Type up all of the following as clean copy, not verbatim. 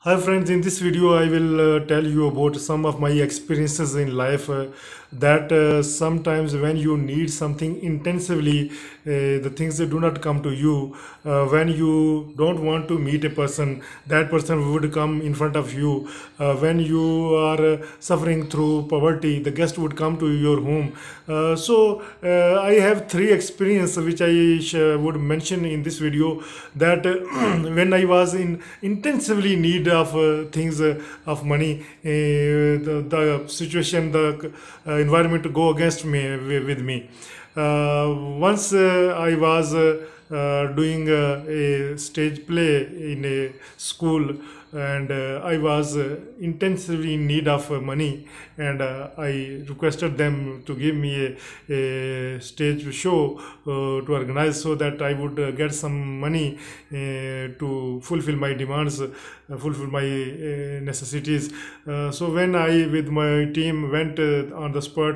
Hi friends, in this video I will tell you about some of my experiences in life that sometimes when you need something intensively, the things that do not come to you. When you don't want to meet a person, that person would come in front of you. When you are suffering through poverty, the guest would come to your home. I have three experiences which would mention in this video that when I was in intensively need of things of money, the situation, the environment to go against me with me. Once I was doing a stage play in a school, and I was intensively in need of money, and I requested them to give me a stage show to organize so that I would get some money to fulfill my demands, fulfill my necessities. So when I with my team went on the spot,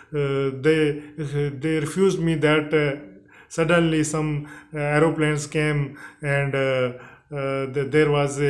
they refused me that. Suddenly some aeroplanes came, and there was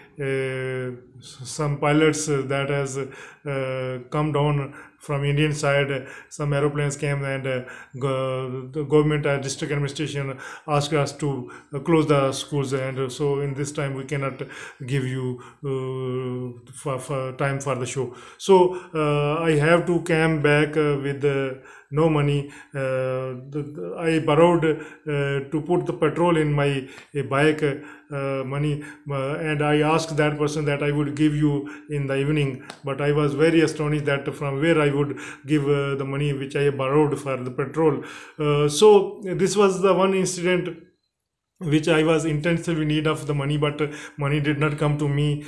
some pilots that has come down from Indian side. Some aeroplanes came, and the government district administration asked us to close the schools, and so in this time we cannot give you for time for the show. So I have to come back with no money. I borrowed to put the petrol in my bike, money, and I asked that person that I would give you in the evening, but I was very astonished that from where I would give the money which I borrowed for the petrol. So this was the one incident which I was intensely in need of the money, but money did not come to me.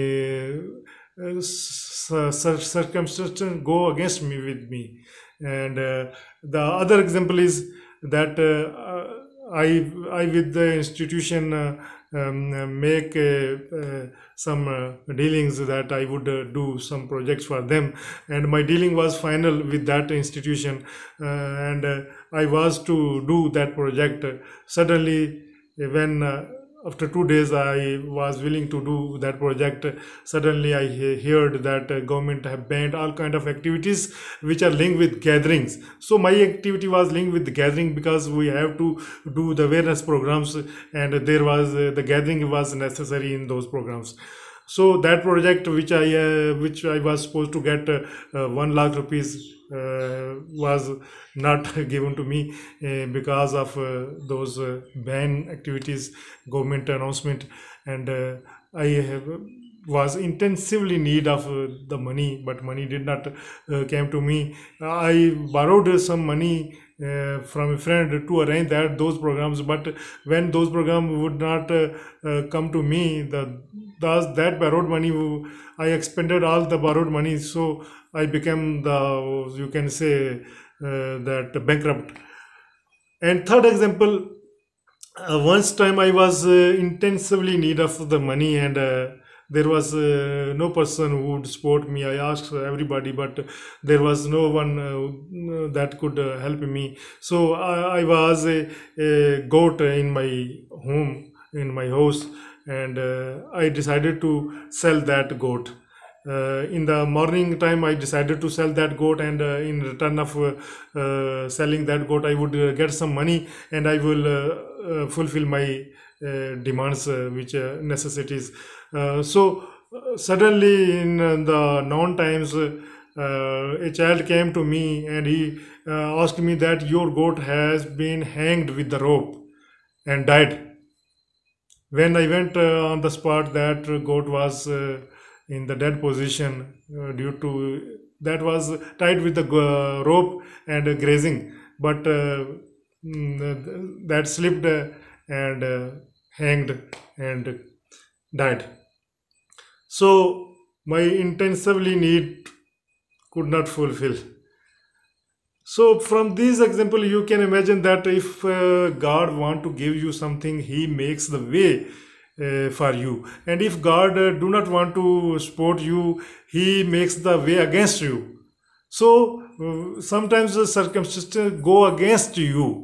Circumstances go against me with me. And the other example is that I with the institution make some dealings that I would do some projects for them, and my dealing was final with that institution, and I was to do that project. Suddenly, when after 2 days I was willing to do that project, suddenly I heard that government have banned all kind of activities which are linked with gatherings. So my activity was linked with the gathering because we have to do the awareness programs, and there was the gathering was necessary in those programs. So that project which I was supposed to get 1 lakh rupees was not given to me because of those ban activities, government announcement, and I have was intensively need of the money, but money did not came to me. I borrowed some money from a friend to arrange that those programs, but when those programs would not come to me, thus that borrowed money, I expended all the borrowed money, so I became the, you can say, that bankrupt. And third example, once time I was intensively in need of the money, and there was no person who would support me. I asked everybody, but there was no one that could help me. So I was a goat in my home, in my house, and I decided to sell that goat. In the morning time I decided to sell that goat, and in return of selling that goat I would get some money, and I will fulfill my demands, which necessities. Suddenly in the noon times, a child came to me, and he asked me that your goat has been hanged with the rope and died. When I went on the spot, that goat was in the dead position, due to that was tied with the rope and grazing, but that slipped and hanged and died. So my intensively need could not fulfill. So from this example, you can imagine that if God want to give you something, He makes the way for you, and if God do not want to support you, He makes the way against you. So sometimes the circumstances go against you,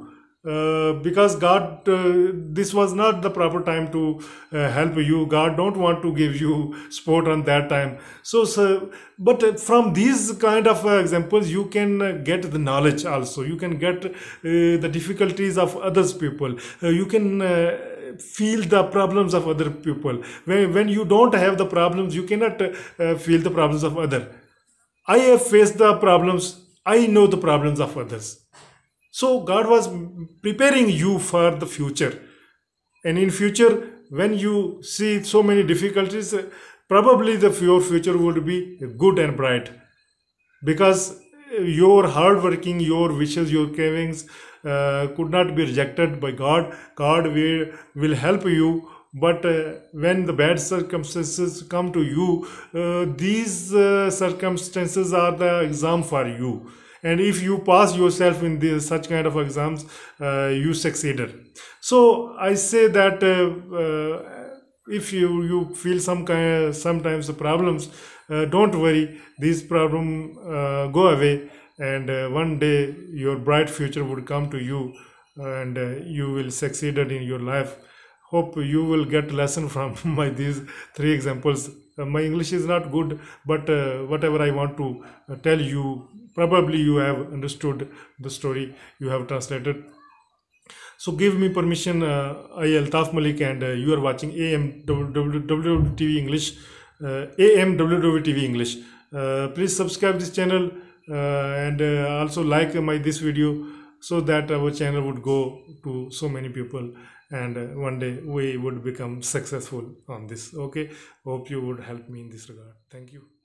because God, this was not the proper time to help you. God don't want to give you support on that time. So but from these kind of examples, you can get the knowledge also. You can get the difficulties of others people. You can feel the problems of other people. When you don't have the problems, you cannot feel the problems of other. I have faced the problems. I know the problems of others. So God was preparing you for the future. And in future, when you see so many difficulties, probably your future would be good and bright, because your hard working, your wishes, your cravings could not be rejected by God. God will help you. But when the bad circumstances come to you, these circumstances are the exam for you. And if you pass yourself in such kind of exams, you succeeded. So I say that if you feel sometimes the problems, don't worry, these problem go away, and one day your bright future would come to you, and you will succeed in your life. Hope you will get lesson from my these three examples. My English is not good, but whatever I want to tell you, probably you have understood the story, you have translated. So give me permission, I Altaf Malik, and you are watching AMWWTV English. AMWWTV English. Please subscribe this channel, and also like my this video, so that our channel would go to so many people, and one day we would become successful on this. Okay, hope you would help me in this regard. Thank you.